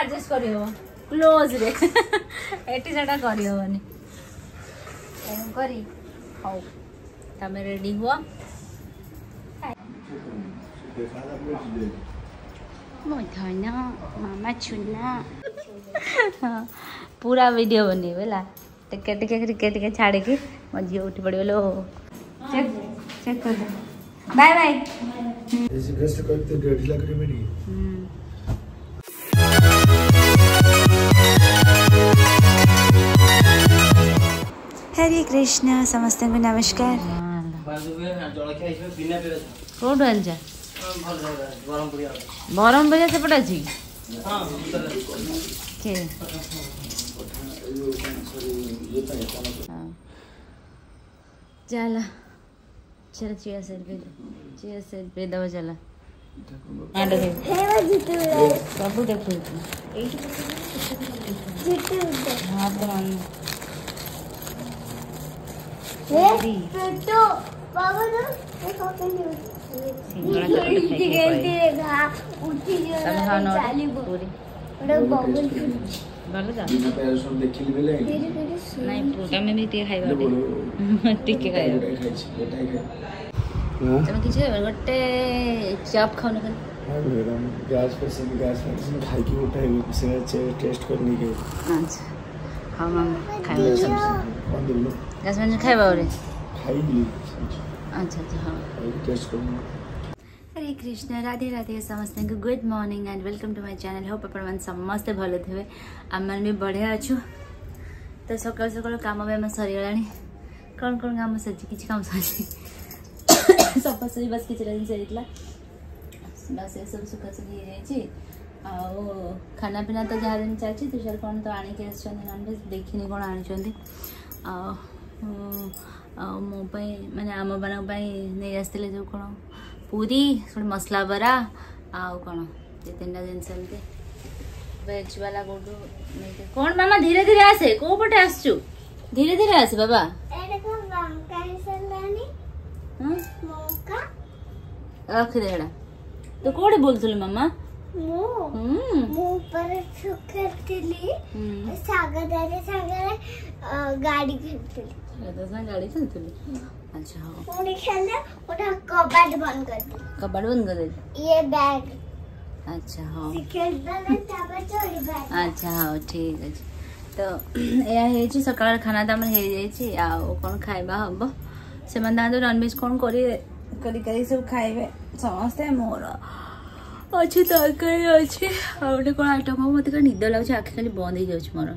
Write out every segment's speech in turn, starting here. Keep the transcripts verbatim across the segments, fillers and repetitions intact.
Adjust करी हो close रे एटी सेटा करी होनी एम करी हौ तमे रेडी हुआ मोथना मामा छुना पूरा वीडियो बनी बेला टिके टिके टिके टिके छाड़ के मो झी उठी पड़ी बोलो चेक चेक कर दे बाय बाय ऐसे गेस्ट करते डेढ़ लाख रुपए नहीं हरे कृष्ण समस्त को नमस्कार कौन आल जा बरम बजा से पड़ा जी के चला चल चिया सेट पे चिया सेट पे दवा चला हां देखे सब देखो हां तो ए तो बाबा ना एक ओपन गोटे चप खाओ गैस पर से गैस पर खाई की उठाई से टेस्ट करने के अच्छा हां मैम खाई गैस में खाइबा रे खाई ली अच्छा अच्छा हाँ टेस्ट करना हरे कृष्ण राधे राधे समस्त को good morning and welcome to my channel hope अपन समस्त भल थे आम भी बढ़िया अच्छु तो सकाल सकाल काम भी आम सरीगलानी कौन कौन काम सरी किसी काम सरी सफा सफी बस किसी दिन सरीला बस ये सब सुखा सुखी हो खाना पीना तो जहाँ दिन चलती तुषार कौन तो आणिक नॉनभेज देखनी कौन आनी मो मैंने आम मान नहीं आसते जो कौन पूरी मसला बरा आउ कौन ये तीन जिन वेज वाला कौटू कौन मामा धीरे धीरे आसे कौ पटे आसचु धीरे धीरे आसे बाबा रख दे तो कौटे बोलथुल मामा गाड़ी खेलती गाड़ी चलती अच्छा कबाड़ बंद कर दी कबाड़ बंद कर दे ये बैग अच्छा हाँ अच्छा अच्छा हाँ ठीक अच्छे तो यह सकाल खाना तो आम हो कौन खाइबा हम से नॉनभेज कौन कर सब खाइबे समस्ते मोर अच्छी तरकारी अच्छे आटे कौन आइटम हम मत निद लगे आखि खाली बंद हो जाए मोर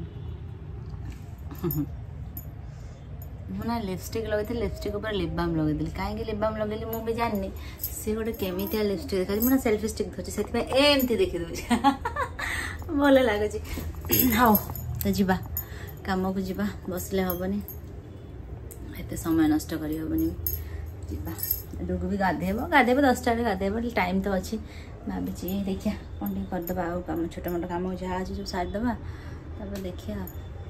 मुझे लिपस्टिक लगे लिपस्टिक ऊपर लिप बाम लगे कहीं लिप बाम लगे मुझे जानी सी गोटे केमिया लिपस्टिक देखा मुझे सेल्फी स्टिक धरती से एमती देखी दूसरी भल लगुच हाँ तो जीवा कम को जीवा बसले हेनी एत समय नष्ट करनी डुगु भी गाधेब गाधेब दसटा गाधेब टाइम तो अच्छी भावी देखिया कौन टे करदे आउ कम छोट मोट कम जहाँ अच्छे सब सारिदेवा तब देखिए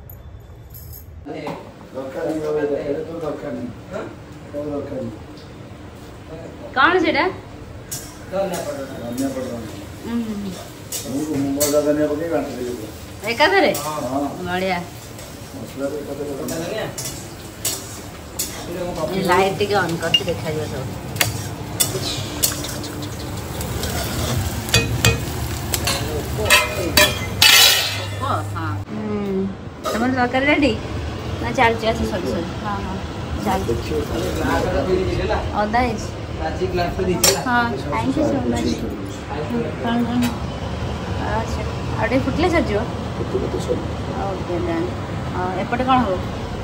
कौन से एकाधरे बढ़िया लाइट टे ऑन करके देखा जाए सब हाँ तुम तरकारी रेडी ना चलती अच्छे सॉरी सॉरी हाँ हाँ चल अदा हाँ थैंक यू सो मच कौन कौन अच्छा आटे फुटले सर ओके देन एपटे कौन हो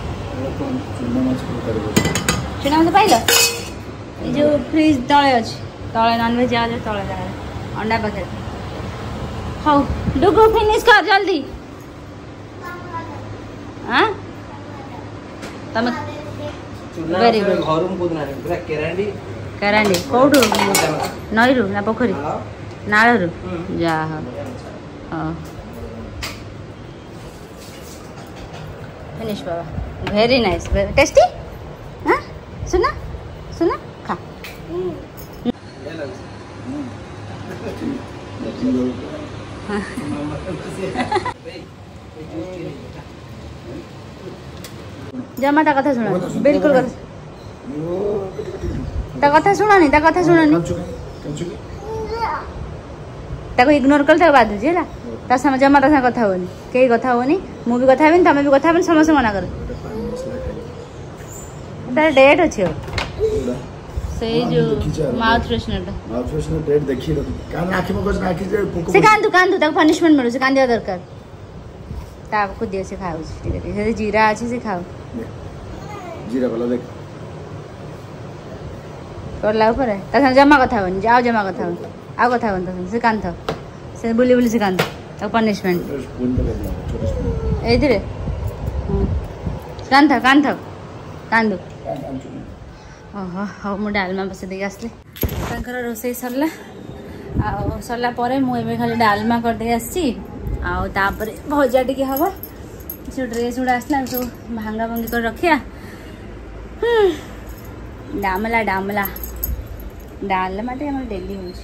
चुना मत पाइल ये जो फ्रिज तले अच्छे तले नॉनभेज जहाँ तले जगह अंडा पाखे हाँ डुगु फिनिश कर जल्दी हाँ तम वेरी गुड घरम कोदना पूरा केरांडी केरांडी कोठु नई रु ना पोखरी नाळ रु जा हां फिनिश बाबा वेरी नाइस टेस्टी हां सुना सुना खा जमा ता कथा सुना बिल्कुल ता कथा सुनानी ता कथा सुनानी ताको इग्नोर कर बाद है ता समय जमा ता कथा होनी कई कथा होनी मु भी कथा हेबी तमे भी कथा हेबी समस्त मना कर तार डेट अच्छे से जो mouth freshener mouth freshener date देखी कान आखि में कुछ आखि जे से कांदु कांदु ताको पनिशमेंट मिलु से कांदिया दरकार ताको दियो से खाउ ठीक है से जीरा अछि से खाउ जीरा वाला देख कर लाउ पर ता जमा कथा होनी जाओ जमा कथा हो आ कथा होन ता से कांथ से बुली बुली से कांथ ताको पनिशमेंट स्पून पे करना छोटा स्पून ए धीरे कांथ कांथ कांदु ओहो हो मु डालमा बसे देई आसले तांकर रोसई सरला आ सरला परे मु एबे खाली डालमा कर दे आसी आ तापर भजा टिके हबो से ड्रेस उडा आसला तो भांगा भंगी कर रखिया डामला डामला डालमा टे हमर डेली हो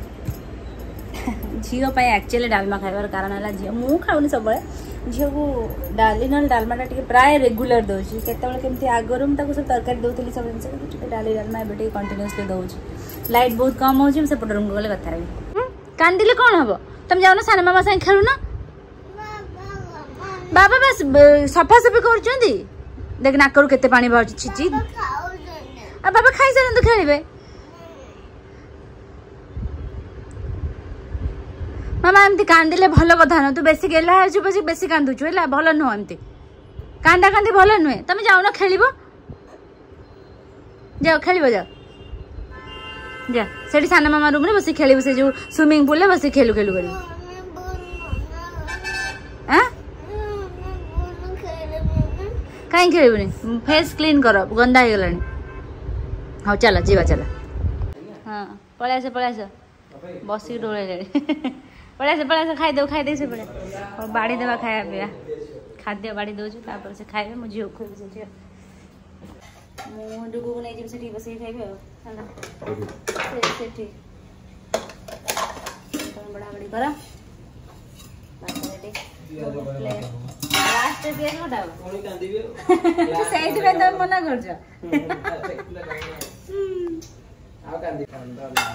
झीओ पाए एक्चुअली डालमा खाइबार कारण है झीओ मु खाउनी सब झीओ को डाली न डालमा टे प्राय रेगुलर दउची केतबेले केमती आगरु म ताको सब तरकारी दउतली सब जिंस टे डाली डालमा एबे कंटीन्यूअसली दउची लाइट बहुत कम होची से पटर रूम गले कथा रही कांदिले कोन हबो तुम जाओ ना साना मामा संग खेलु ना बाबा बस सफा सफी करचंदी देख ना करू केते पानी बाउची छिची आ बाबा खाई से तो खेलिबे मामा एमती कांदिले भल कथा न तू बेसी गेला छु बेसी बेसी कांदु छु हैला भल न एमती कांदा कांदी भल नुहे तुम जाओ ना खेलिबो जाओ खेलिबो जाओ जा सेठी साना मामा रूम रे बसी खेलिबो से जो स्विमिंग पूल रे बसी खेलु खेलु करी हां काई खेलिबनी फेस क्लीन करो गंदा हो गलानी हाँ चल जीवा चल हाँ पळास पळास बसी डोले पळास पळास खाई दो खाई दे से पड़े और बाड़ी देवा खाया पिया खाद्य बाड़ी दो छु तापर से खाइबे मु झियो खुब से झियो मु डुगु को नै जिम सेठी बसी खाइबे हला से सेठी तुम बड़ा बड़ी करा बात रेडी प्लेट लास्ट पे कोडा कोनी कांदीबे तू सेठी पे तो मना कर जा आ कांदी कांदा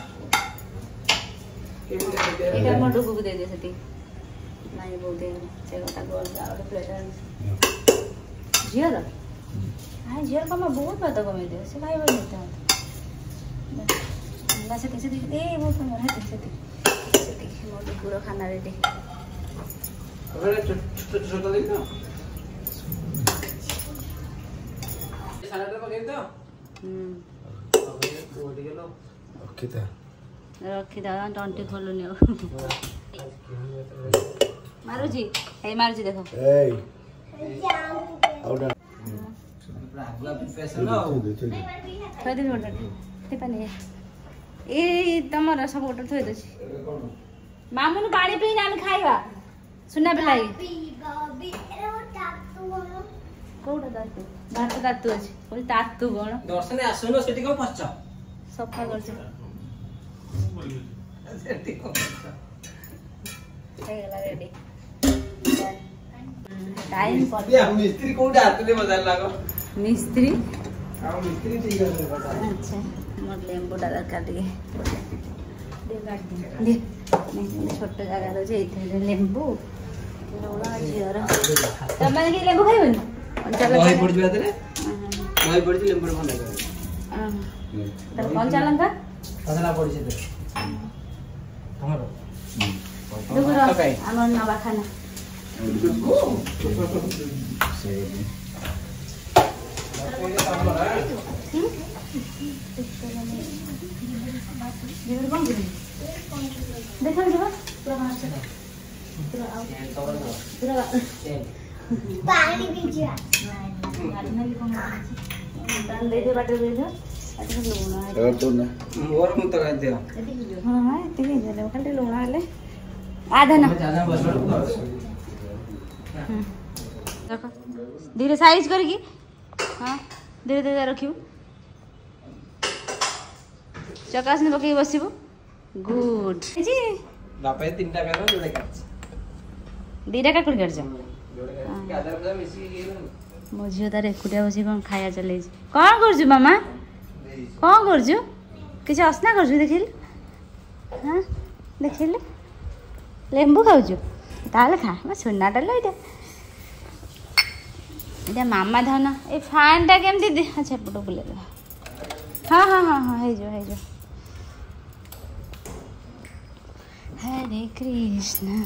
एटा मोटू को दे दे सेठी नहीं बहुत दे से गोटा गोल और प्लेट जियो रा हां जियो का मैं बहुत बात कमे दे से भाई बोल देता ना से कैसे दे ए वो तो मरे से से देखिए मोटू पूरा खाना रेडी अरे छोटा छोटा देख ना सालाड पके तो हम्म अबे कोडी गेलो ओके ता रखी दादा टंटी खोलुनी मारू जी ए मारू जी देखो ए आउट अगला प्रिपरेशन हो थोड़ी देर ऑर्डर ते पानी ए तमरा सब ऑर्डर थोई दछि मामू पानी पी ना खाइबा सुना बेलाई कोडा दातु भात दातु अछि बोल तातु कोन दर्शन आसुनो सेठी को पछ सफा कर से सेठी को हे गला रेडी टाइम पर ये मिस्त्री कोडा आतले बाजार लागो मिस्त्री आ मिस्त्री ठीक है बाजार अच्छा मोर लेंबू डाला काट के दे काट दे दे नहीं छोटा जगह रो जे इथे लेंबू लोड़ा जियर तमे के लेंबू खाइबन चल भाई पड़ जबे रे भाई पड़ जे लेंबू बना कर हां त कौन चलंगा पतला पड़ जे हमरो दुगुरो हमर नवा खाना देखो देखो पूरा बाहर से पूरा आउट पूरा पानी पीजिए गाड़ी में भी कौन दान दे दे बाटे दे दे अच्छा लोना है और तो ना मोर मुत कर दे हां हां इतने दे खाली लोना हले आधा ना ज्यादा बस देखो धीरे साइज करकी हां धीरे धीरे रखियो चकास ने पकई बसिबो गुड जी बापे तीनटा कर जोड़े काच दीटा काकुड़ी काटछ गादर पूरा मिसी गेल मो झील तार एकुटिया बस कौन खाया चल कौन कर मामा कौन कर किसी असना कर देखिल हाँ देखिल लेंबू खाऊ ताल खा मैं सुनाटा लो ये ये मामा धन ये फैन टा केमती दे अच्छा एपट बुले हाँ हाँ हाँ हाँ है जो है जो हरे कृष्ण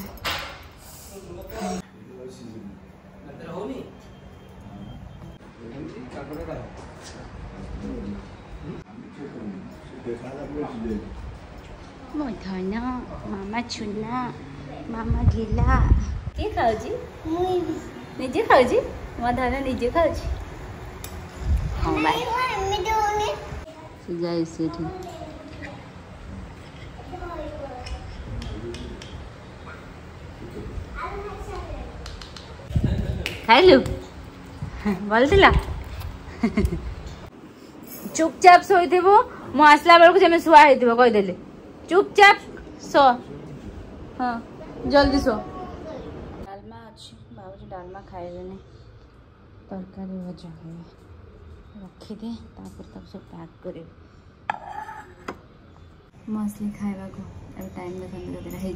मो धन मामा चुना मामा गिला किए खाऊजी निजे खाऊजी मो धन निजे खाऊजी हाँ भाई जाए से खाइलु भल थिला चुपचाप शोई मु आसला बेलू जमे शुआ हो कहीदेली चुपचाप सो हाँ जल्दी सो डालमा अच्छी भाव डालमा खाइले तरकारी भजा रखीदे तक सब पैक कर मसली खावा को अब टाइम देखते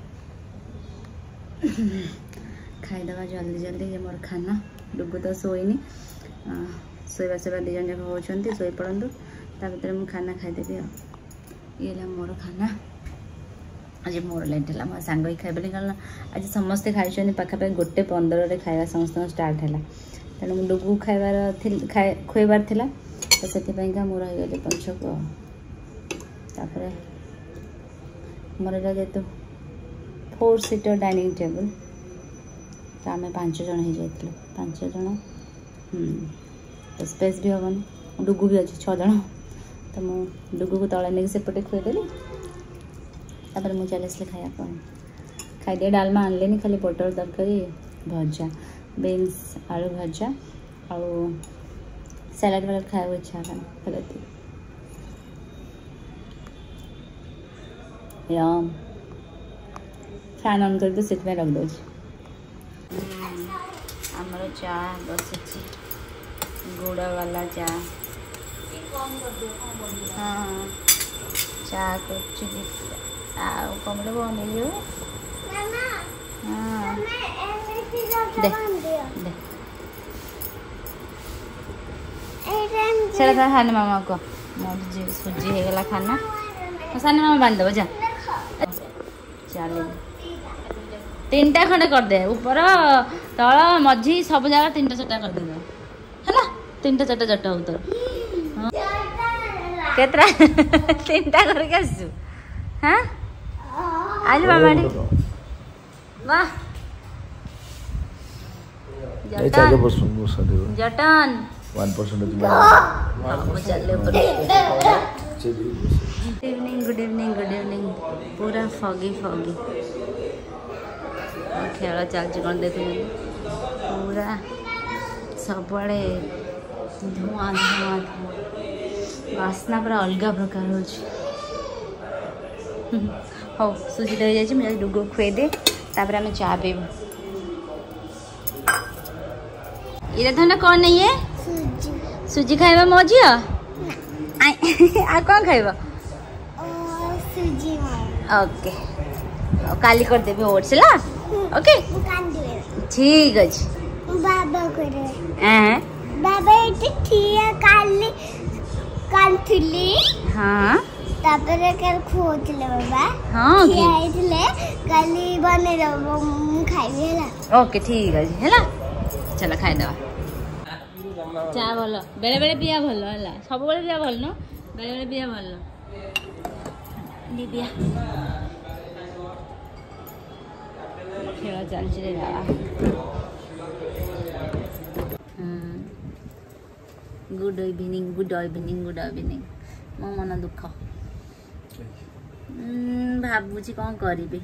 खाईदे जल्दी जल्दी ये मोर खाना डुगु तो शोनी शोवा शोवा दीज जाक होती शोई पड़ू ता भर मुझे खाना खाईदेवी ये मोर खाना आज मोर लेट है मो सांग ही खाइबे कारण आज समस्ते खाई पाखापाखि गोटे पंद्रह खावा समस्त स्टार्ट है तेणु मुझे डुगु खाइबार खुआबार था तो से मोर हो पंचक तापर मोर यहाँ जेहतु फोर सीटर डाइनिंग टेबल तो आम पांच जन हो जाइए पांच जन तो स्पेस भी हेनी डुगु भी अच्छे छः जन तो मु डुगु को तले नहीं सेपटे खुएदेली तापर मुझे चले खाया खाईदे डालमा आनले खाली पोटल तरकारी भजा बीन्स आलू भजा और सैलाड वाला खाया इच्छा है यम फैन ऑन कर से रख दो आमर चा बस गुड़ वाला चा हाँ चा कर कमरे बन हाँ दे दे चल खाने मामा को मोर सुजी हो गला खाना सानी मामा बांध दब जा चल तीन टा खंडे कर दे ऊपर तल मझी सब जगह तीन टा चार्टा कर दे है तीन टा चार्टा जट हो तो केतरा तीन टा करके आसु हाँ आज मामा वाह जटन जटन one percent good evening good evening good evening पूरा फगी फगी खेल चलती कौन देख पूरा सबड़े धुआं धुआं बास्ना पूरा अलग प्रकार हो हौ सुजी तो हो जाए डुगु खुएदे तापर आम चा पीबू ये धन कौन नहीं है सुजी सुजी खाइबा मो झी आ कौन खाइबा सुजी ओके काली कर देबी ओट्स ला ओके ठीक अछि बाबा करे हैं बाबा एटी ठिया काली कांथली हां तापर कर खोजले बाबा हां की आइले काली बने रबो खाइबे ला ओके ठीक अछि हैला चला खाइ दवा चा भल बेले बेले पिया भल है सब बेले पिया भल न बेले बेले पिया भल दिया खेल चलছি रे बाबा good evening good evening good evening मो मन दुख भाबुची कौन करिबे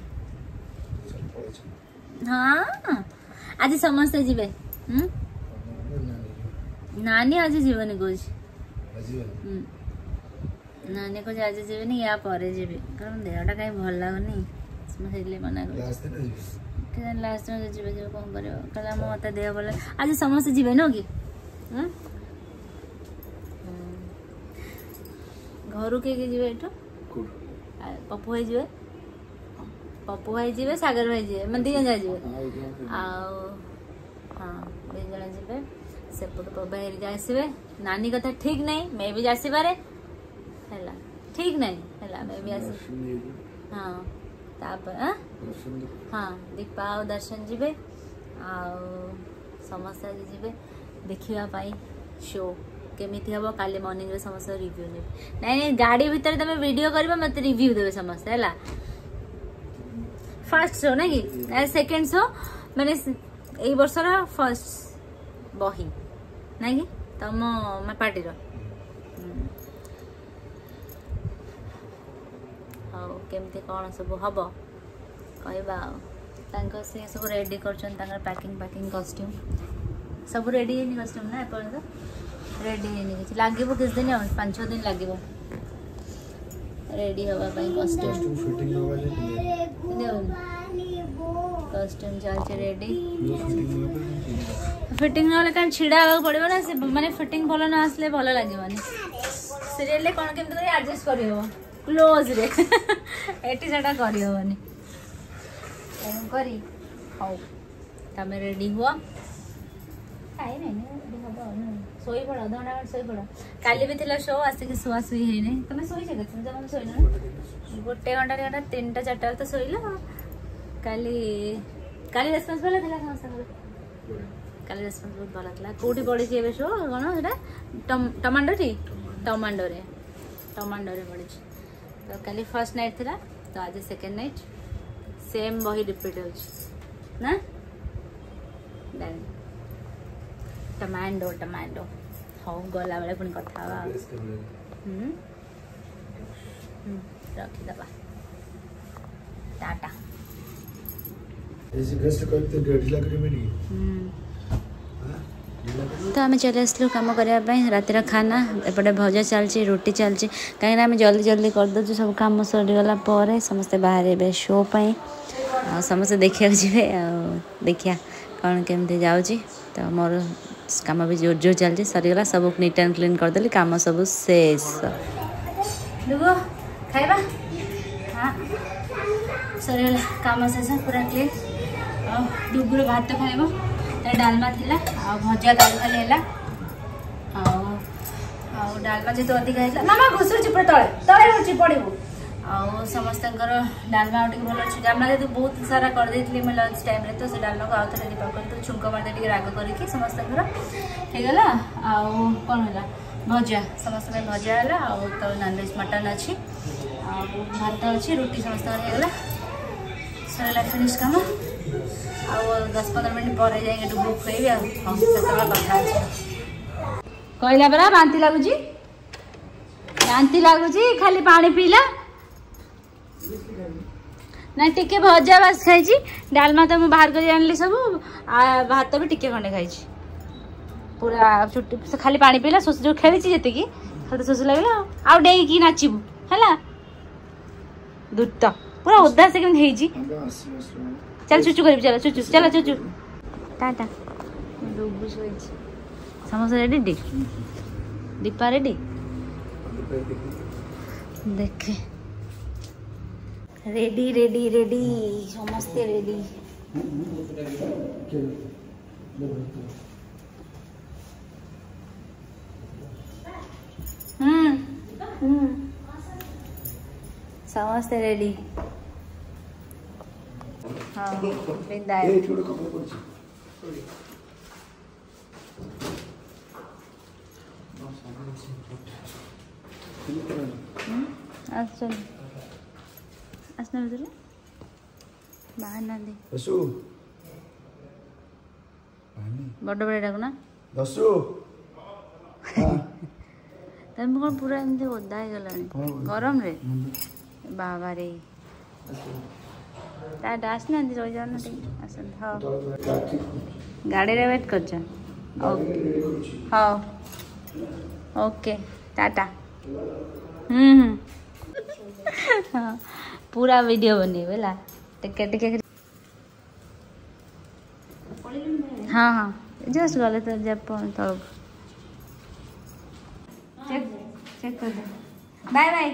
हाँ आज समस्ते जीवे नानी आज जीवन कौच नानी को आज जीवन या पर जी कारण देहटा कहीं भल लगुनि से मना कर लास्ट में जीवे जो कौन करियो कहला मो मते देह बोले आज समस्त जीवे न कि हं घरु के के जीवे एठो पप्पू भाई जीवे पप्पू भाई जीवे सागर भाई जीवे मन दिया जा जीवे आ हां दे जणा जीवे सेपट बाहर जाइबे नानी कथा ठीक नहीं मैं भी जासी पारे हैला ठीक नहीं हैला मैं भी आसी हां तापर हाँ दीपा और दर्शन जीवे आ समस्त जीवे देखा शो केमिति हम काली मॉर्निंग रे समस्त रिव्यू ने नहीं नहीं गाड़ी भीतर तमे वीडियो करबा मते रिव्यू देबे समस्त हैला फर्स्ट शो ना कि सेकंड शो माने एई वर्ष रा फर्स्ट बही ना कि तम मैं पार्टी रो हां केमिति कोन सब हबो कहबा तांको से सब रेडी करछन तांकर पैकिंग पैकिंग कॉस्ट्यूम सब रेडी है कॉस्ट्यूम ना अपन तो रेडी है नहीं लागिबो किस दिन पाँच छह दिन लागिबो रेडी होबा पई कॉस्ट्यूम फिटिंग होबा ले कॉस्ट्यूम चल छ रेडी फिटिंग वाला कान छिडा आवा पड़िबो ना से माने फिटिंग भलो ना आसले भलो लागिबानी सीरियल ले कोन केम तो एडजस्ट करियो क्लोज रे एटी सेटा करियो बनी एम करी हाउ तमे रेडी हुआ खाई नहीं रेडी हो सोई पड़ आधा घंटा सोई पड़ काली भी थिला शो आसिक सुआ सुई है नहीं तमे सोई जगह तुम जब सोई ना गोटे घंटा घंटा तीनटा चारटा तो सोइला काली काली रेस्पॉन्स भला थिला समस्त काली रेस्पॉन्स बहुत भला थिला कोठी पड़ी जे शो कोन एटा टमाटो टी टमाटो रे टमाटो रे पड़ी तो काली फर्स्ट नाइट थिला तो आज सेकंड नाइट सेम वही रिपीट हो ना देन टमाटो टमाटो हाँ गला बेले पुणी कथा हम्म रखीदबा टाटा तो आम चले आसलु कम करने रातिर खाना एपटे भजा चलती रोटी चलती कहीं आम जल्दी जल्दी करदे सब कम सरीगला समस्ते बाहर शो पाई समस्ते देखा जी देखिया कौन केमती जाऊँगी तो मोर काम भी जोर जोर चलती सरीगला सब नीट एंड क्लीन करदेली कम सब शेष खाइबा हाँ सरीगला कम शेष पूरा क्लीन डुगुर भात खाइब डालमा थिला आ भजा दाल खाली है डालमा जो अधिक है मामा घुसुची पूरा तले तले होची पड़िबो आ समस्त डालमा आउट भल अच्छे डालमा जो बहुत सारा कर देती मैं लंच टाइम रे तो से डालमा को आउ थे दीपा कर तो छुंक मारदे टिके राग करके समस्त होगला आउ कौन है भजा समस्त भजा है तो नॉनवेज मटन अच्छी भात अच्छी रोटी समस्त होगला सरला फिनिश काम आ दस पंद्रह मिनट पर जाएंगे डुबू खुएबी कथा कहला परा बांती लगुच बांती लगुच खाली पानी पीला ना टिके भजा बास खाई डालमा तो मुझे बाहर कर आनली सब आ भात भी टिके खंडे खाई पूरा छुट्टी खाली पानी पीला शोष जो खेली जी खाली शोष लगे आउ डे की नाचबू है दूत पूरा उदा से कमी चल चुचु कर चलो चुचु चलो चुचु टाटा डुबू शोई समस्त रेडी डी दीपा रेडी देखे रेडी रेडी रेडी समस्ते रेडी हम्म हम्म समस्ते रेडी हाँ बिंदा है अच्छा असना बदले बाहर ना दे दसु बड़ बड़ डाक ना दसु तम कोन पूरा एमते ओदा हे गलानी गरम रे बाबा रे ता डास ना दे रोज ना दे असन हां गाड़ी रे वेट कर जा हां ओके टाटा हम्म हाँ पूरा वीडियो बनी बेला टिके टिके हाँ हाँ जस्ट गले तो जब तलक चेक चेक कर दे बाय बाय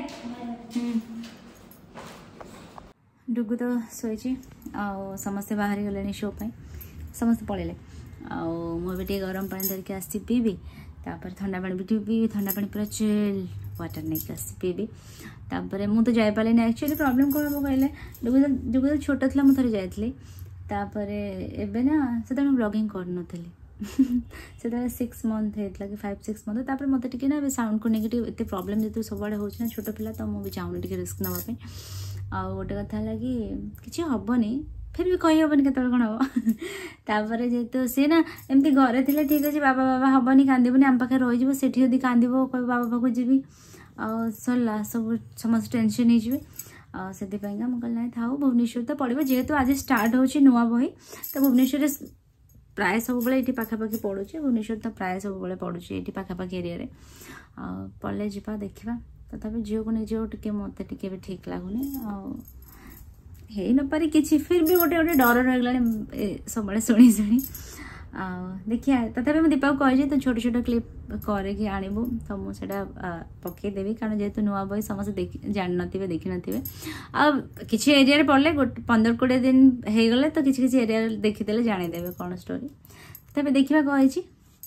डुगु तो शोची आउ समस्ते बाहर गले शो पे समस्त पड़े आउ मुझे गरम पानी धरिकी आसी पीबी तापर ठंडा पानी भी पीबी ठंडा पानी पूरा चिल वाटर नहीं आसी पीबी तापर मु तो जाई पाले एक्चुअली प्रॉब्लम कौन हम कहले डुगु डुगु छोट था मुझे जाइली तापर एबे ना से ब्लॉगिंग कर नथली से सिक्स मंथ होता कि फाइव सिक्स मंथ तापर मत टे ना साउंड को नेगेटिव एत प्रॉब्लम जो सब हो छोट पिला तो मुझे चाहूनी टे रिस्क नापी आ गोटे कथा है कि किसी हेनी फिर भी कही हेनी के कौन हम तापर जेहेतु सी ना एमती घरे थे ठीक अच्छे बाबा बाबा हेनी कांदबनी आम पाखे रही से कांद कह बाबा पाक जी सरला सब समस्त टेंशन हो से मुझे था भुवनेश्वर तो पढ़ो जेहेतु आज स्टार्ट हो नुआ बही तो भुवनेश्वर प्राय सब ये पाखापाखि पढ़ुे भुवनेश्वर तो प्राय सब पढ़ुचे ये पाखापाखि एरिया पढ़ले जा देखा तथापि झील को नहीं टे मत टे भी ठीक लगुनि हो न पारे कि फिर भी गोटे गोटे डर रही सब शुणी शुणी देखिए तथापि मुझे दीपा को कही तो छोट छोट क्लिप करके आणबू तो मुझे पकईदेवी कारण जेहेतु नुआ बही समस्त जान नथिबे देखि नथिबे आ किछि एरिया पढ़ले गोटे पंद्रह कोड़े दिन हो गले तो किछि किछि एरिया देखीदेले जानीदेवे कौन स्टोरी तबे देखा कही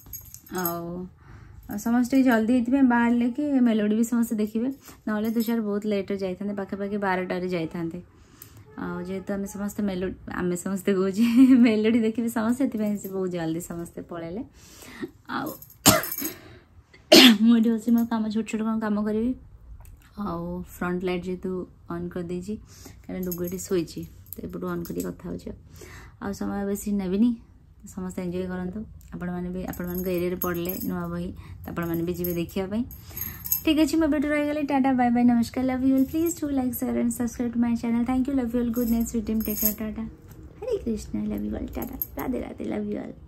आ समस्त जल्दी ये बाहर कि मेलोडी भी समस्त देखिए ना तुषार बहुत लेट जाते पाखापाखि बारटार जाते जेहेतु आम समस्त मेलो आम समस्ते कहे मेलोडी देखिए समस्त से बहुत जल्दी समस्ते पलैले मुझे बस मो कम छोट छोट कौन कम करी आउ फ्रंट लाइट जेहेतु ऑन कर देची कारण डुगुटी शोची तो एपटू ऑन करी कथा हो समय बेसी नेबिनी समस्त एंजॉय करंतु आपण माने भी आपण मान एरिया पढ़ले नुआ बही तो आपण माने भी जीवे देखिया ठीक अच्छे मैं वीडियो रही गली टाटा बाय बाय नमस्कार love you all please to like share and subscribe to my channel thank you love you all good night sweet dream take care tata Hare Krishna love you all tata Radhe Radhe love you all.